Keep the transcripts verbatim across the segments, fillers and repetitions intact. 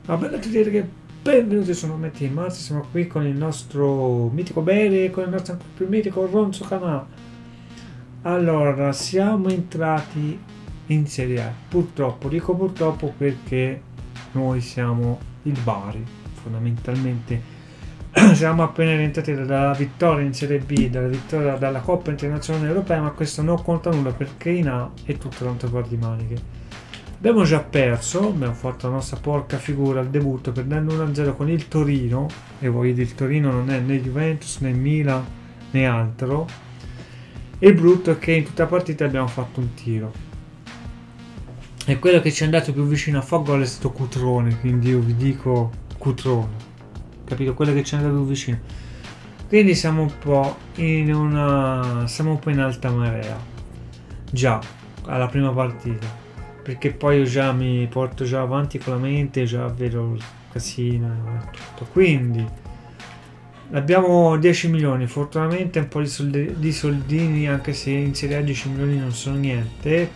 Va bene a tutti che benvenuti, sono Metti in Marzo, siamo qui con il nostro mitico Bere e con il nostro ancora più mitico Ronzo Canà. Allora, siamo entrati in Serie A, purtroppo, dico purtroppo perché noi siamo il Bari, fondamentalmente siamo appena rientrati dalla vittoria in Serie B, dalla vittoria dalla Coppa Internazionale Europea, ma questo non conta nulla perché in A è tutto tanto per di maniche. Abbiamo già perso, abbiamo fatto la nostra porca figura al debutto perdendo uno a zero con il Torino, e voglio dire il Torino non è né Juventus né Milan né altro, e il brutto è che in tutta la partita abbiamo fatto un tiro, e quello che ci è andato più vicino a far gol è stato Cutrone, quindi io vi dico Cutrone, capito? Quello che ci è andato più vicino, quindi siamo un po' in una siamo un po' in alta marea già alla prima partita, perché poi io già mi porto già avanti con la mente, già vedo il casino e tutto, quindi abbiamo dieci milioni, fortunatamente un po' di, soldi, di soldini, anche se in Serie A dieci milioni non sono niente,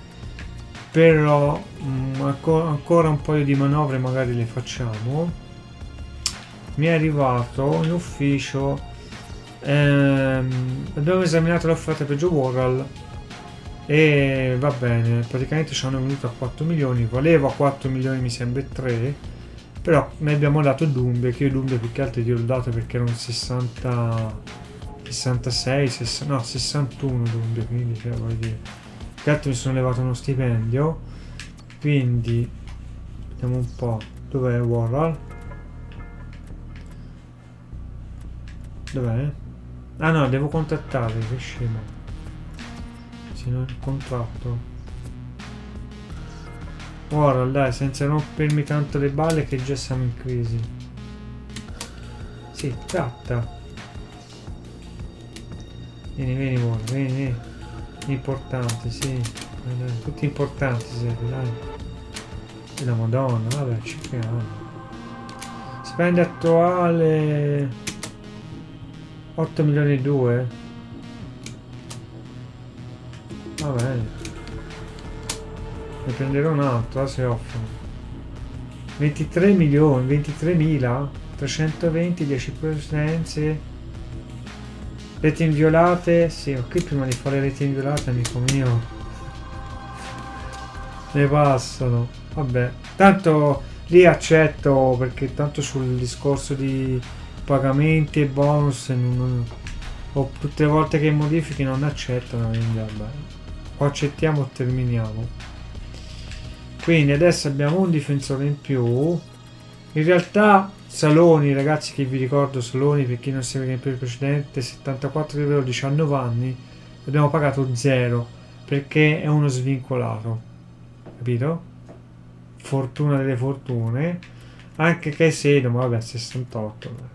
però mh, ancora, ancora un paio di manovre magari le facciamo. Mi è arrivato in ufficio, ehm, abbiamo esaminato l'offerta per Joe Worrall e va bene, praticamente ci hanno venuto a quattro milioni, valeva quattro milioni, mi sembra tre, però ne abbiamo dato Doumbia, che io Doumbia più che altro gli ho dato perché erano sessanta, sessantasei, sessanta, no sessantuno Doumbia, quindi cioè, voglio dire, più che altro mi sono levato uno stipendio, quindi vediamo un po', dov'è Worrall? Dov'è? Ah no, devo contattare, che scemo. Il contratto. Ora dai, senza rompermi tanto le balle che già siamo in crisi. Sì, tratta. Vieni, vieni, ora, vieni, vieni. Importanti, sì. Dai, dai. Tutti importanti, serve, dai. E la Madonna, vabbè, ci creiamo. Spende attuale otto milioni e due. Va bene, ne prenderò un altro se offrono. Ventitré milioni, ventitremila trecentoventi, dieci presenze, reti inviolate. Sì, ok, prima di fare reti inviolate, amico mio, ne passano. Vabbè, tanto lì accetto, perché tanto sul discorso di pagamenti e bonus non, o tutte le volte che modifichi non accettano, quindi vabbè, o accettiamo o terminiamo. Quindi adesso abbiamo un difensore in più. In realtà Saloni, ragazzi, che vi ricordo, Saloni, per chi non si vede per il precedente, settantaquattro livello, diciannove anni, abbiamo pagato zero perché è uno svincolato, capito? Fortuna delle fortune. Anche Caicedo, ma vabbè, sessantotto.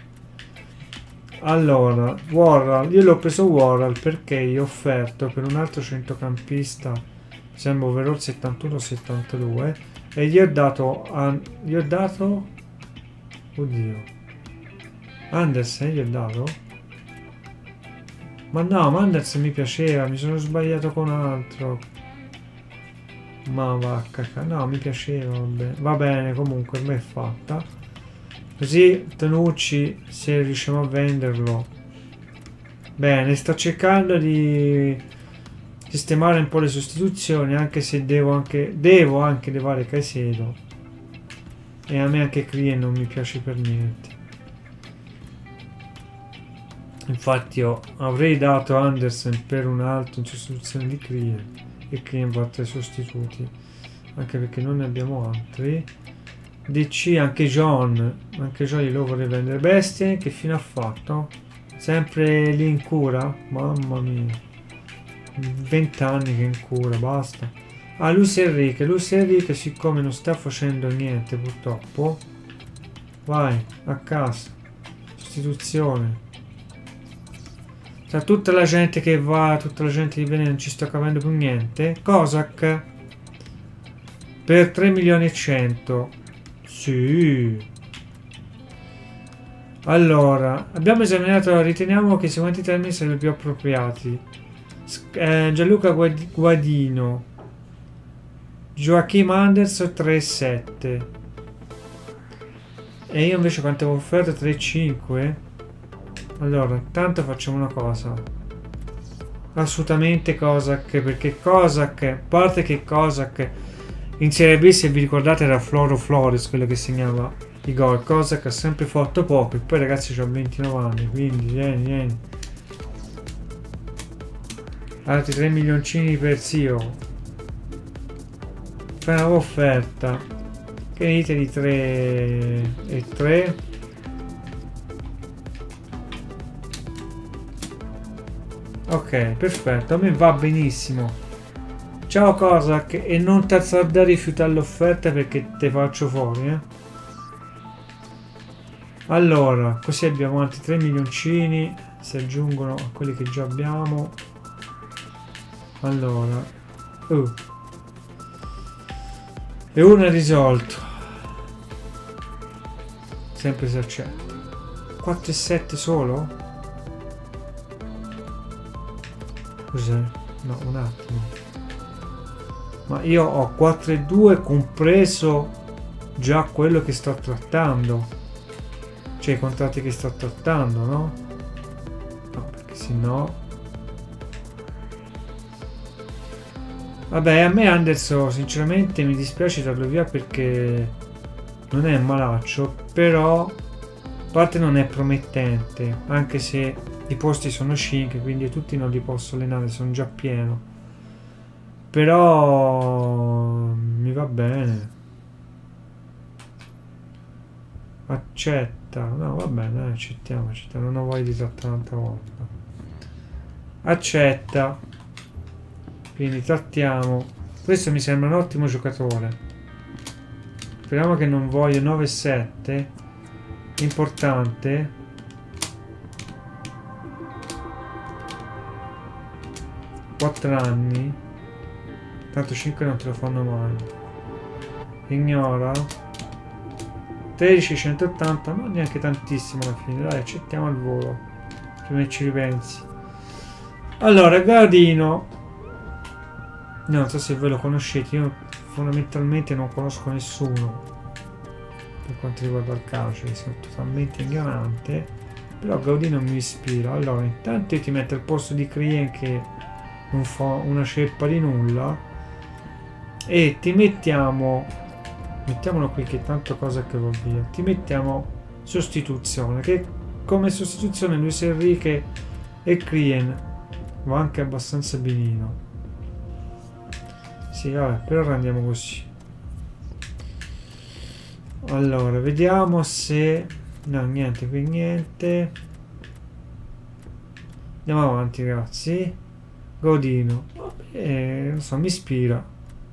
Allora, Worrall, io l'ho preso Worrall perché gli ho offerto per un altro centrocampista, sembra overall settantuno settantadue, e gli ho dato, a, gli ho dato, oddio, Andersen gli ho dato? Ma no, ma Andersen mi piaceva, mi sono sbagliato con altro. Ma vacca, no, mi piaceva, vabbè. Va bene, comunque, per me è fatta. Così Tanucci, se riusciamo a venderlo, bene. Sto cercando di sistemare un po' le sostituzioni, anche se devo anche devo anche levare Caicedo, e a me anche Crien non mi piace per niente. Infatti io avrei dato Andersen per un altro in sostituzione di Crien, e Crien va a tre sostituti, anche perché non ne abbiamo altri. D C, anche John, anche John glielo vorrei vendere. Bestie, che fine ha fatto? Sempre lì in cura? Mamma mia, venti anni che è in cura, basta. Ah, Luis Enrique, Luis Enrique, siccome non sta facendo niente purtroppo, vai a casa, sostituzione. Tra tutta la gente che va, tutta la gente che viene, non ci sto capendo più niente. Kozak per tre milioni e cento. Sì. Allora, abbiamo esaminato, riteniamo che i seguenti termini siano i più appropriati. Eh, Gianluca Guadino, Joachim Anderson tre virgola sette, E io invece quante avevo offerto? tre virgola cinque. Allora, tanto facciamo una cosa. Assolutamente Kozak, perché Kozak, a parte che Kozak in Serie B, se vi ricordate, era Floro Flores quello che segnava i gol. Kozak ha sempre fatto poco, e poi ragazzi c'ho ventinove anni, quindi vieni, vieni. Altri tre milioncini per zio. Fai una nuova offerta. Che dite di tre e tre? Ok, perfetto, a me va benissimo. Ciao Kozak, e non t'azzardare a rifiutare l'offerta perché te faccio fuori, eh. Allora, così abbiamo altri tre milioncini, si aggiungono a quelli che già abbiamo. Allora, uh. e uno è risolto. Sempre se c'è. quattro e sette solo? Cos'è? No, un attimo. Ma io ho quattro e due compreso già quello che sto trattando. Cioè i contratti che sto trattando, no? No, perché se no... Vabbè, a me Anderson sinceramente mi dispiace darlo via perché non è malaccio, però a parte non è promettente, anche se i posti sono cinque, quindi tutti non li posso allenare, sono già pieno. Però mi va bene. Accetta. No, va bene, accettiamo, accettiamo. Non ho voglia di trattare un'altra volta. Accetta. Quindi trattiamo. Questo mi sembra un ottimo giocatore. Speriamo che non voglia nove sette. Importante. quattro anni. Tanto cinque non te lo fanno mai. Ignora. tredici centottanta, ma neanche tantissimo alla fine. Dai, accettiamo al volo. Prima che ci ripensi. Allora, Gradino. No, non so se voi lo conoscete. Io fondamentalmente non conosco nessuno per quanto riguarda il calcio. Sono totalmente ignorante. Però Gaudino mi ispira. Allora, intanto io ti metto al posto di Crien che non fa una ceppa di nulla. E ti mettiamo, mettiamolo qui che tanto cosa che va via, ti mettiamo sostituzione, che come sostituzione Luis Enrique e Crien va anche abbastanza benino. Sì, vabbè, per ora andiamo così. Allora, vediamo se... no, niente, qui niente. Andiamo avanti, ragazzi. Godino. Vabbè, non so, mi ispira.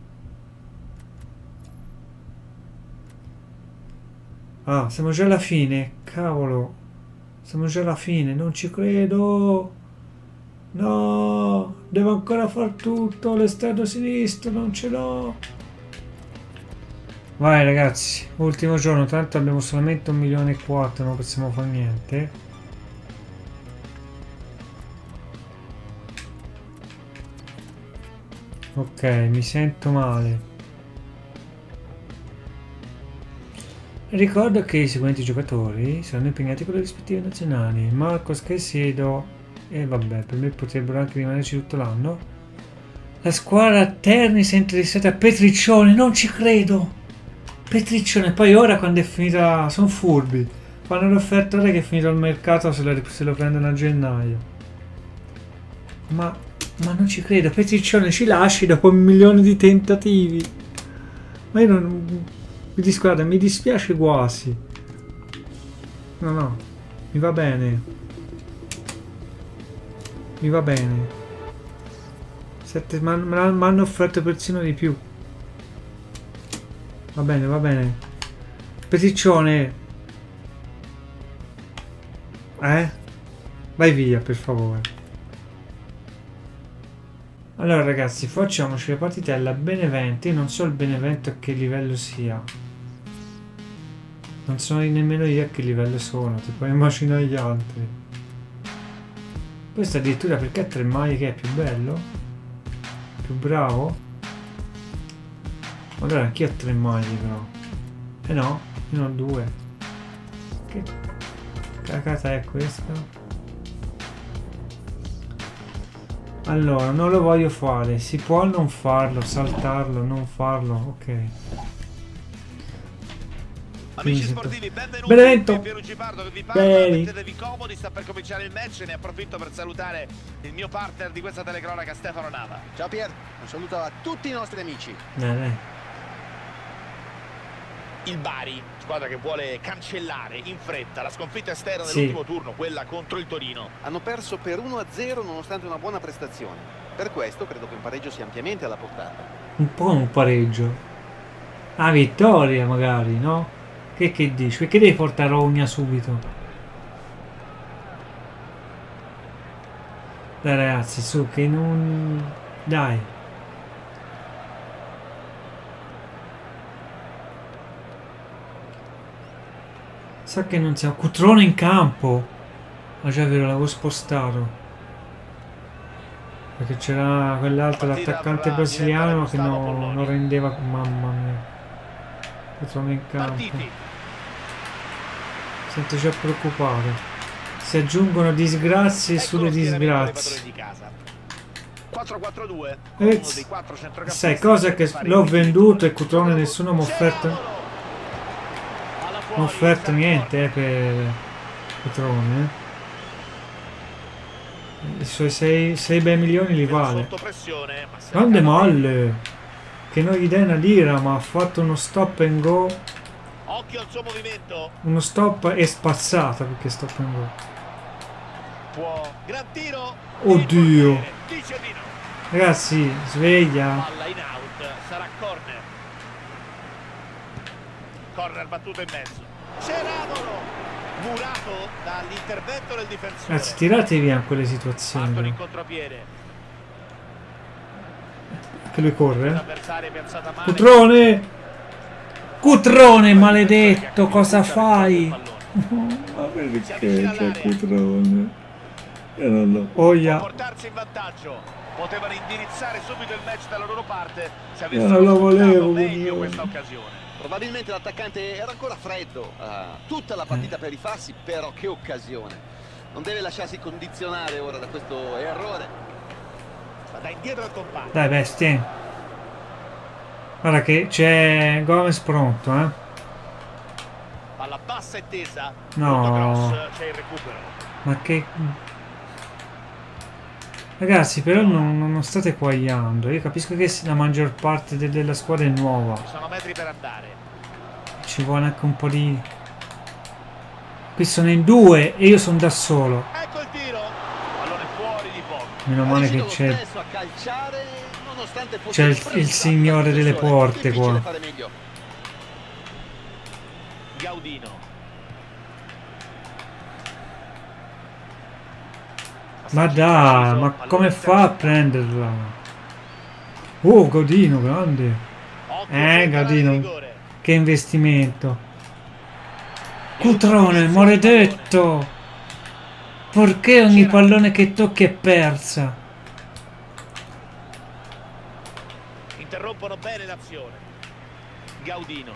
Ah, siamo già alla fine. Cavolo. Siamo già alla fine, non ci credo. No, devo ancora far tutto. L'esterno sinistro, non ce l'ho. Vai ragazzi, ultimo giorno, tanto abbiamo solamente un milione e quattro, non possiamo fare niente. Ok, mi sento male. Ricordo che i seguenti giocatori saranno impegnati con le rispettive nazionali. Marcos, Caicedo e vabbè, per me potrebbero anche rimanerci tutto l'anno. La squadra Terni si è interessata a Petriccione, non ci credo! Petriccione, poi ora quando è finita, sono furbi. Fanno l'offerta ora che è finito il mercato, se lo, se lo prendono a gennaio. Ma, ma non ci credo, Petriccione ci lasci dopo un milione di tentativi. Ma io non... mi disguarda, mi dispiace quasi. No, no, mi va bene. Mi va bene. Sette, ma mi hanno offerto persino di più. Va bene, va bene. Petriccione. Eh? Vai via, per favore. Allora ragazzi, facciamoci la partitella Benevento. Io non so il Benevento a che livello sia. Non so nemmeno io a che livello sono. Ti puoi immaginare gli altri. Questo addirittura perché ha tre maglie, che è più bello? Più bravo? Allora anch'io ho tre maglie però. Eh no, io ne ho due. Che cacata è questa? Allora, non lo voglio fare. Si può non farlo, saltarlo, non farlo. Ok. Amici sportivi, benvenuti. Benedetto. Pierluigi Pardo che vi parla. Mettetevi comodi, sta per cominciare il match. Ne approfitto per salutare il mio partner di questa telecronaca, Stefano Nava. Ciao Pier, un saluto a tutti i nostri amici. Bene. Il Bari, squadra che vuole cancellare in fretta la sconfitta esterna Sì. dell'ultimo turno, quella contro il Torino. Hanno perso per uno a zero nonostante una buona prestazione. Per questo credo che un pareggio sia ampiamente alla portata. Un po' un pareggio. Ah, vittoria magari, no? Che, che dici? Perché devi portare Rogna subito? Dai ragazzi, su, che non... Dai. Sa che non siamo... Cutrone in campo! Ah già è vero, l'avevo spostato. Perché c'era quell'altro, l'attaccante brasiliano, che no, non rendeva... Mamma mia. Cutrone in campo. Partiti. Sento già preoccupato. Si aggiungono disgrazie Ecco sulle lo schieramento dei disgrazie. padroni di casa. quattro quattro due. Eh, Uno dei quattro centrocampisti. sai cosa che l'ho venduto e Cutrone nessuno mi ha offerto. Non ho offerto niente eh, per Cutrone. Eh. I suoi sei bei milioni li vale. Sotto pressione, ma se Grande la cava bene. Malle. Che non gli dai una lira, ma ha fatto uno stop and go. Occhio al suo movimento. Uno stop e spazzata perché stop and go. Può. Gran tiro. Oddio. Dice di no. Ragazzi, sveglia. Palla in out. Sarà corner. Corner battuto in mezzo. Ceravolo. Murato dall'intervento del difensore. Ragazzi, tirate via quelle Partono situazioni. in contropiede. Che lui corre. L'avversario è piazzata male. Cutrone! Cutrone, maledetto, cosa fai? Ma perché c'è Cutrone? Io non lo... Può Oia! portarsi in vantaggio. Potevano indirizzare subito il match dalla loro parte se Io avessero non lo sfruttato volevo, meglio Cutrone. questa occasione. Probabilmente l'attaccante era ancora freddo. Ha tutta la partita per rifarsi, però che occasione. Non deve lasciarsi condizionare ora da questo errore. Ma da indietro al compagno. Dai, bestie. Guarda che c'è Gomez pronto, eh? Palla bassa e tesa. No. Cross, c'è il recupero. Ma che... Ragazzi, però non, non state quagliando. Io capisco che la maggior parte de della squadra è nuova. Ci sono metri per andare. Ci vuole anche un po' di... Qui sono in due e io sono da solo. Ecco il tiro. Pallone fuori di poco. Meno Ha male che riuscito lo c'è... stesso a calciare, nonostante fosse C'è il- fredda il signore la delle pressione. porte Difficile qua. fare meglio. Gaudino. Ma dai, ma come fa a prenderla? Oh, Gaudino, grande. Eh, Gaudino. Che investimento. Cutrone, maledetto. Perché ogni pallone che tocchi è persa? Interrompono bene l'azione. Gaudino.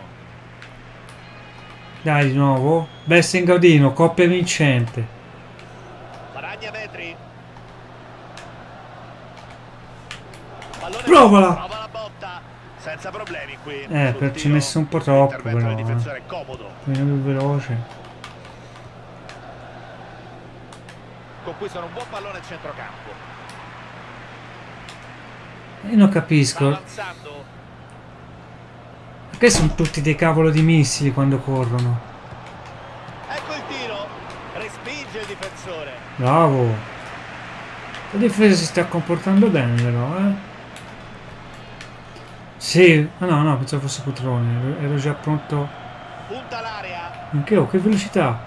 Dai, di nuovo. Best in Gaudino, coppia vincente. Baragna metri. Pallone Provala! Prova la botta. Senza problemi qui. Eh, Sul per ci ho tiro, messo un po' troppo, l'intervento però. del Eh. difensore è comodo. Meno più veloce. Con cui sono un buon pallone al centrocampo. Io non Sta capisco. avanzando. Perché sono tutti dei cavolo di missili quando corrono? Ecco il tiro. Respinge il difensore. Bravo. La difesa si sta comportando bene, però, eh. Sì. Ah, no, no, pensavo fosse Cutrone. Ero, ero già pronto. Punta l'area. Anche oh, che velocità.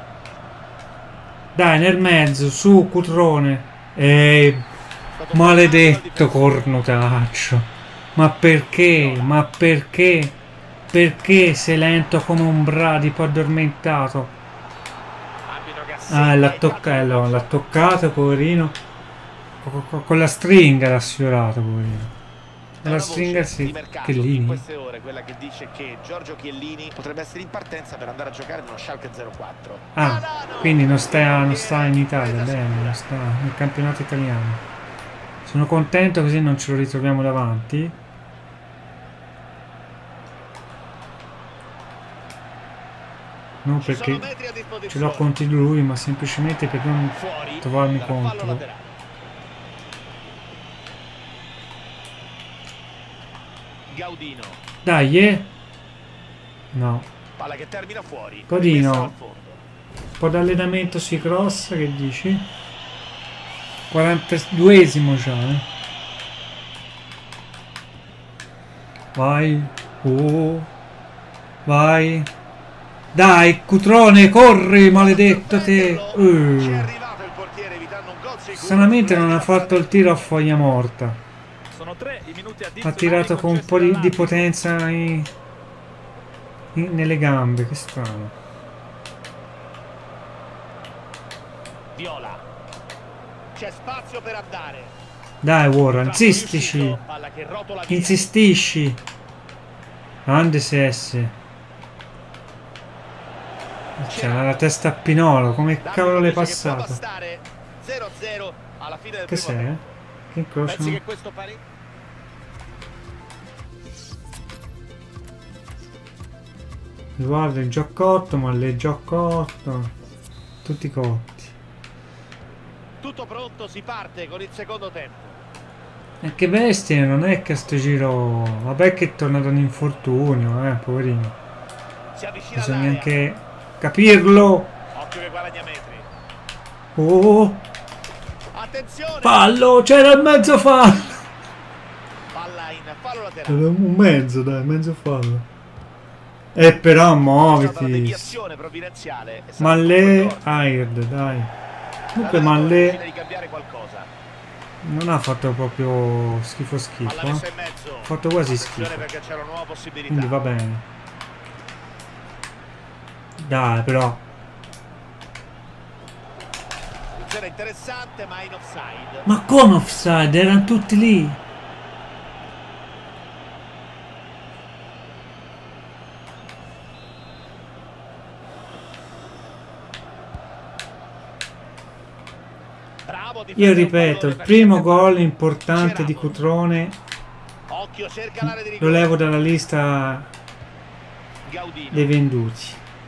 Dai, nel mezzo, su, Cutrone. Ehi, maledetto cornotaccio. Ma perché? Ma perché? Perché sei lento come un bradipo addormentato? Arbitro che Ah, l'ha assegna i toccato, calci. l'ha toccato, poverino. Con, con- con la stringa l'ha sfiorato, poverino. È La una stringa voce sì, di mercato Chiellini. in queste ore, quella che dice che Giorgio Chiellini potrebbe essere in partenza per andare a giocare nello Schalke zero quattro. Ah, quindi non sta, non sta in Italia, bene, non sta nel campionato italiano. Sono contento così non ce lo ritroviamo davanti. Non Ci sono perché metri a ce l'ho disposizione. contro di lui, ma semplicemente per non Fuori trovarmi dal fallo contro. laterale. Gaudino, Dai, eh? No. palla che termina fuori. Godino. Rimessa al fondo. Un po' d'allenamento sui cross, che dici? quarantaduesimo già, eh? Vai. Oh. Vai. Dai, Cutrone, corri, maledetto te. Ci è Uh. arrivato il portiere evitando un gol sicuro. Stranamente non ha fatto il tiro a foglia morta. Sono tre i minuti Ha addizionali tirato con un po' di, di concessi potenza in- in- nelle gambe, che strano. Viola. C'è spazio per andare. Dai, Warren, Tratto insistici. riuscito, palla che rotola via. Insistisci. Grande S S. C'è la testa a Pinolo, come Davide cavolo l'hai dice che può passato? bastare. zero a zero alla fine del Che primo sei? tempo. Che incrocio? Pensi che questo pari? Guarda il giocotto, ma le giocotto. Tutti cotti. Tutto pronto, si parte con il secondo tempo. E che bestia, non è che a sto giro. Vabbè che è tornato un infortunio, eh, poverino. Si avvicina Bisogna all'area. anche capirlo. Occhio che guadagna metri. Oh, Attenzione! fallo, c'era il mezzo fallo. Palla in fallo laterale. C'era un mezzo, dai, mezzo fallo. E però È stata la muoviti. deviazione provvidenziale. e sarà Malle un colpo. Aird, dai. Comunque L'allenatore Malle decide di cambiare qualcosa. non ha fatto proprio schifo schifo. Palla messa eh. in mezzo. Ha fatto quasi Attenzione schifo. perché c'è una nuova possibilità. Quindi va bene. Dai, però. Funzione interessante ma in offside. Ma come offside? Erano tutti lì. Bravo, Io difende un ripeto, pallone il per primo cercare- gol importante di Cutrone Occhio, cerca l'area di lo rigore. levo dalla lista Gaudino. dei venduti.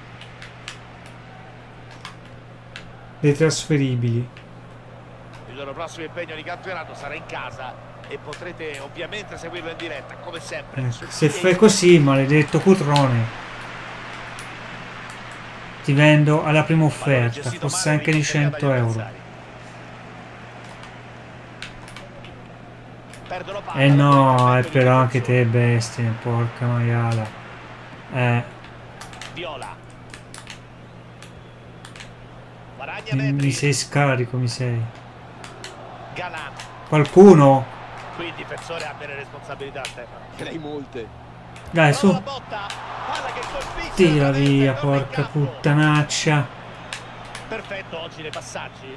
Dei trasferibili. Il loro prossimo impegno di campionato sarà in casa e potrete ovviamente seguirlo in diretta come sempre. Ecco, su se T V. fai così, maledetto Cutrone, ti vendo alla prima Pallone offerta, gestito forse male, anche di ricontagliato cento agli euro. avversari. Perdono palla, Eh no, l'appuntamento è di però anche difensore. te bestia, porca maiala. Eh, Viola. Guadagna mi, metri. mi sei scarico, mi sei. Galan. Qualcuno? Qui il difensore ha delle responsabilità, Stefano. Direi molte. Dai, Prova la su. botta. Palla che colpisce Tira la testa e via, torna in porca campo. puttanaccia. Perfetto oggi nei passaggi.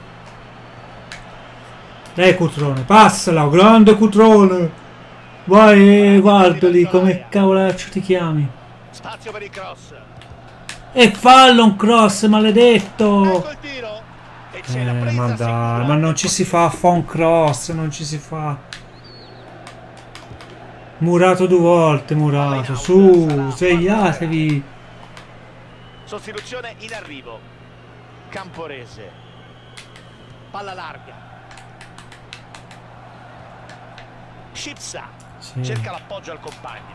Dai Cutrone, passala, grande Cutrone. Vai, guardali come cavolaccio ti chiami. Spazio per il cross. E fallo un cross, maledetto. Ecco il tiro. E c'è Eh, la presa ma dai, sicura. ma non ci si fa a fa un cross, non ci si fa. Murato due volte, murato. Su, svegliatevi. Sostituzione in arrivo. Camporese. Palla larga. Scipsa. Sì. Cerca l'appoggio al compagno.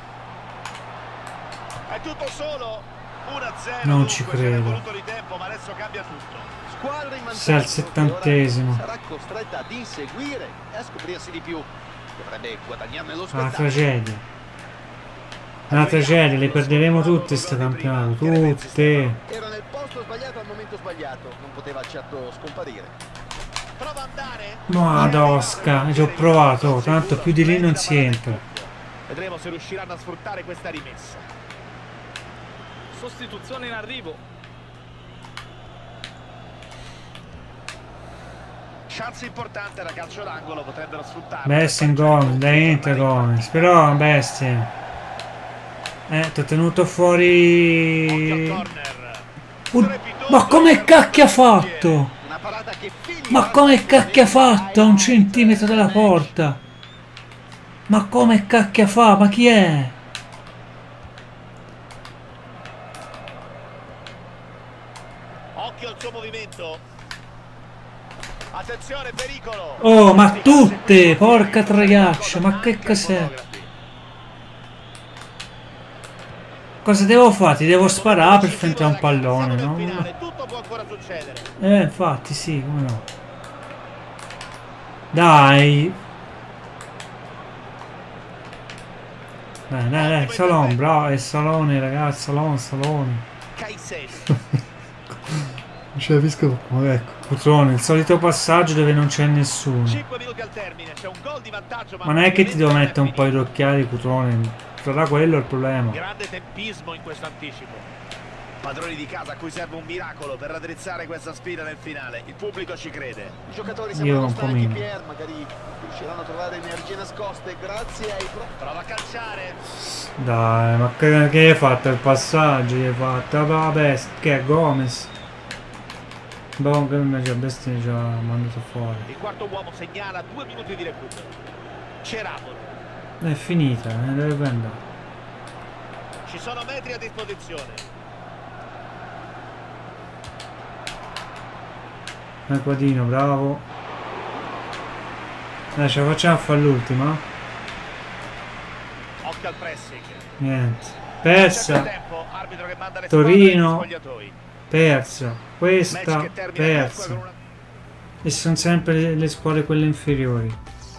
È tutto solo. uno a zero. Non ci dunque, ce n'è credo. voluto di tempo, ma adesso cambia tutto. Squadra in Sei al vantaggio, settantesimo. che ora sarà costretta ad inseguire e a scoprirsi di più. Dovrebbe guadagnarne lo Una spettacolo. tragedia. Una tragedia, le perderemo tutte sto campionato, tutte. Era nel posto sbagliato al momento sbagliato, non poteva certo scomparire. Prova ad andare. Madosca, ci ho provato, tanto più di lì non si entra. Vedremo se riusciranno a sfruttare questa rimessa. Sostituzione in arrivo. chance importante da calcio d'angolo, potrebbero sfruttarla. Bestia in Gomez, dentro Gomez, però bestia. Eh, ti ho tenuto fuori. Uh, ma come cacchio ha fatto? Ma come cacchio ha fatto a un centimetro dalla porta? Ma come cacchio fa? Ma chi è? Occhio al suo movimento. Attenzione, pericolo. Oh, ma tutte! Porca traiaccia, ma che cos'è? Cosa devo fare? Ti devo sparare per fronte a un pallone, no? Tutto può ancora succedere. Eh, infatti, sì, come no. Dai! Dai, dai, dai, Salone, bravo, è Salone, ragazzi, Salone, Salone. Non ci capisco, ecco, Cutrone, il solito passaggio dove non c'è nessuno. cinque minuti al termine, c'è un gol di vantaggio, ma non è che ti devo mettere un po' di occhiali, Cutrone, sarà quello il problema. Grande tempismo in questo anticipo. Padroni di casa a cui serve un miracolo per raddrizzare questa sfida nel finale. Il pubblico ci crede. I giocatori sembrano stanchi, Pier, magari riusciranno a trovare energie nascoste grazie ai pro... Prova a calciare. Dai, ma che, che hai fatto il passaggio? Hai fatto? Vabbè, che è Gomez? Boh, che invece Bestia ci ha mandato fuori. Il quarto uomo segnala due minuti di recupero. Ceravolo. È finita, eh, dove prendere? Ci sono metri a disposizione. Quadino, bravo. Dai, ce la facciamo a fare l'ultima. Occhio al pressing. Niente. Persa. Tempo, arbitro che manda le Torino. Persa. Questa. Persa. Una... E sono sempre le, le squadre quelle inferiori.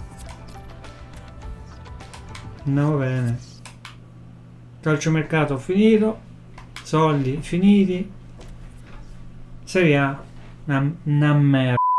Andiamo bene. Calciomercato finito. Soldi finiti. Serie A. Una, una merda.